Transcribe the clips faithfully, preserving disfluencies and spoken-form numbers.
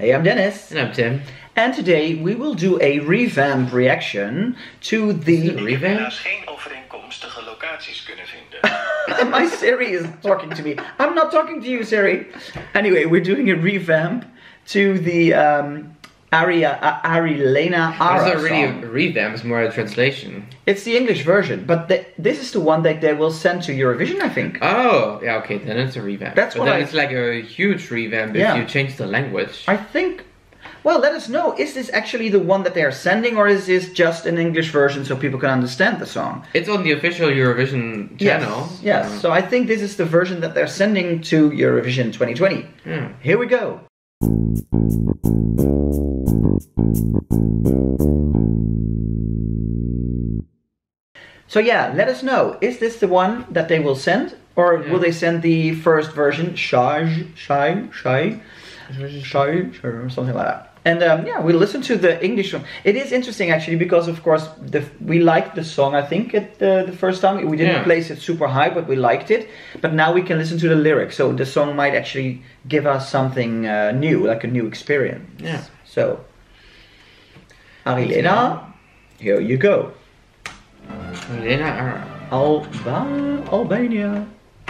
Hey, I'm Dennis. And I'm Tim. And today we will do a revamp reaction to the... Revamp? Helaas geen overeenkomstige locaties kunnen vinden. My Siri is talking to me. I'm not talking to you, Siri. Anyway, we're doing a revamp to the um, Aria, uh, Arilena Ara It's not really song. a revamp, it's more a translation. It's the English version, but the, this is the one that they will send to Eurovision, I think. Oh, yeah, okay, then it's a revamp. That's but what then I- it's like a huge revamp Yeah. if you change the language. I think... Well, let us know. Is this actually the one that they are sending, or is this just an English version so people can understand the song? It's on the official Eurovision channel. Yes, yes. Uh, So I think this is the version that they're sending to Eurovision twenty twenty. yeah. Here we go. So yeah, let us know. Is this the one that they will send? Or Yeah. will they send the first version? Shy, shy, shy, shy, or something like that. And um, yeah, we'll listen to the English one. It is interesting actually because of course the, we liked the song, I think, at the, the first time. We didn't Yeah. place it super high, but we liked it. But now we can listen to the lyrics, so the song might actually give us something uh, new, like a new experience. Yeah. So, Arilena, here you go. Lena Ara. Alba Albania.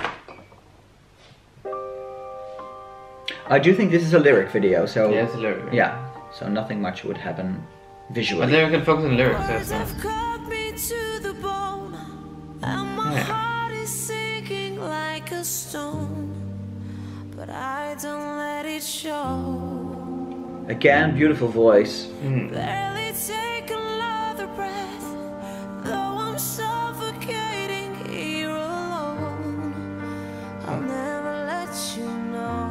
I do think this is a lyric video, so Yeah, it's a lyric. yeah, so nothing much would happen But visually. then we can focus on the lyrics. That's Words all. have cut me to the bone, and my Yeah. heart is sinking like a stone, but I don't let it show. Again, beautiful voice. Mm. Barely take another breath, though I'm suffocating here alone. I'll never let you know.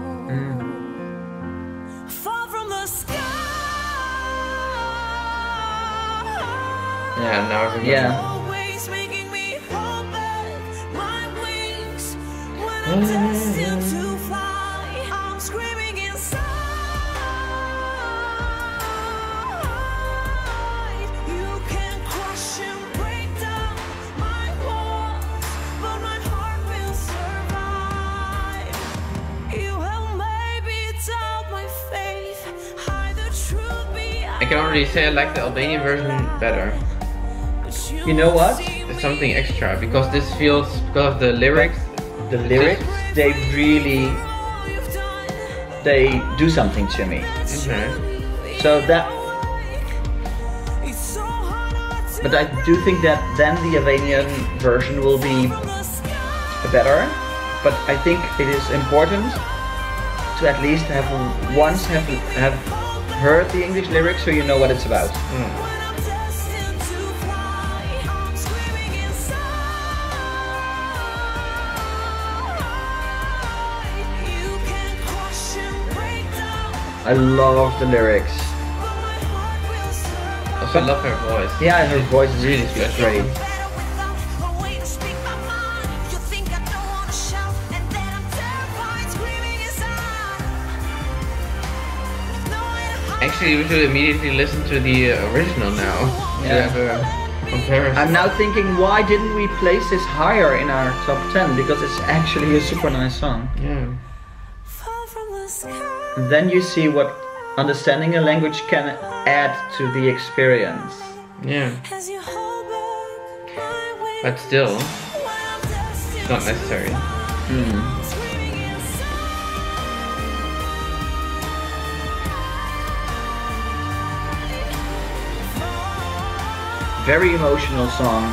Fall from the sky. Yeah, now I remember. Yeah. Always making me hold back my wings when I'm destined to fly. I'm screaming inside. You can crush and break down my walls, but my heart will survive. You have maybe doubt my faith, hide the truth behind. I can already say I like the Albanian version better. You know what? It's something extra because this feels, because of the lyrics. The lyrics, they really, they do something to me. Okay. So that, but I do think that then the Albanian version will be better. But I think it is important to at least have once have have heard the English lyrics so you know what it's about. Mm. I love the lyrics. Also, I love her voice. Yeah, her voice is really special. great. Actually, we should immediately listen to the uh, original now. Yeah. To have a comparison. I'm now thinking, why didn't we place this higher in our top ten? Because it's actually a super nice song. Yeah. And then you see what understanding a language can add to the experience. Yeah. But still, it's not necessary. Hmm. Very emotional song.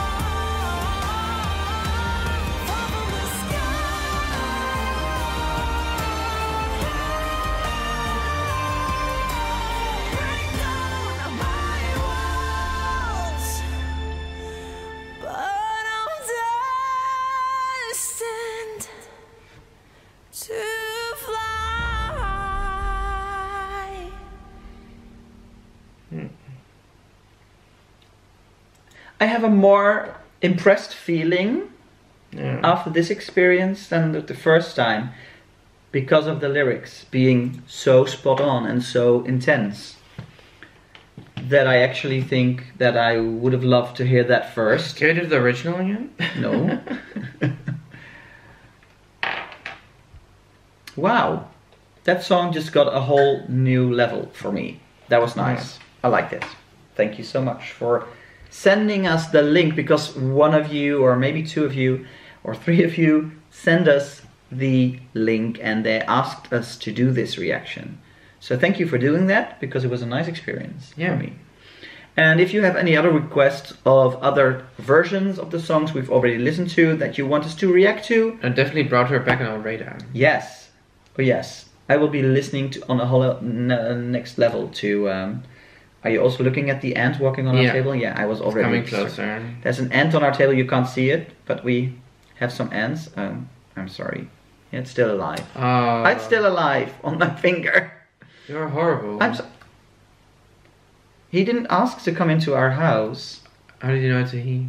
I have a more impressed feeling Yeah. after this experience than the, the first time because of the lyrics being so spot on and so intense that I actually think that I would have loved to hear that first. Can we do the original again? No. Wow. that song just got a whole new level for me. That was nice. I liked it. Thank you so much for sending us the link, because one of you, or maybe two of you, or three of you send us the link and they asked us to do this reaction. So thank you for doing that, because it was a nice experience Yeah. for me. And if you have any other requests of other versions of the songs we've already listened to that you want us to react to, And definitely brought her back on our radar. yes, oh yes, I will be listening to on a whole n- next level to. Um, are you also looking at the ant walking on our Yeah. table? Yeah, I was It's already coming closer. There's an ant on our table. You can't see it, but we have some ants. Um, I'm sorry. Yeah, it's still alive. Oh, It's still alive on my finger. You're horrible. I'm so. He didn't ask to come into our house. How did you know it's a he?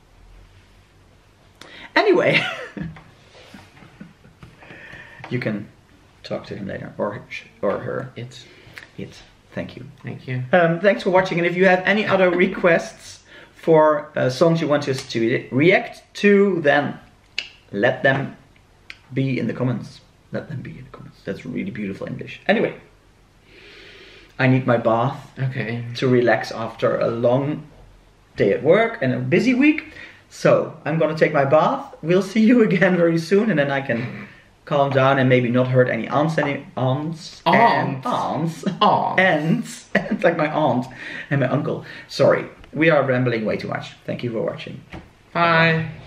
Anyway, you can talk to him later, or sh- or her. It's. It. Thank you. Thank you. Um, thanks for watching, and if you have any other requests for uh, songs you want us to re- react to, then let them be in the comments. Let them be in the comments. That's really beautiful English. Anyway, I need my bath Okay. to relax after a long day at work and a busy week. So I'm gonna take my bath. We'll see you again very soon, and then I can calm down and maybe not hurt any aunts any aunts and Aunts. aunts Aunts. ants. It's like my aunt and my uncle. Sorry, we are rambling way too much. Thank you for watching. Bye.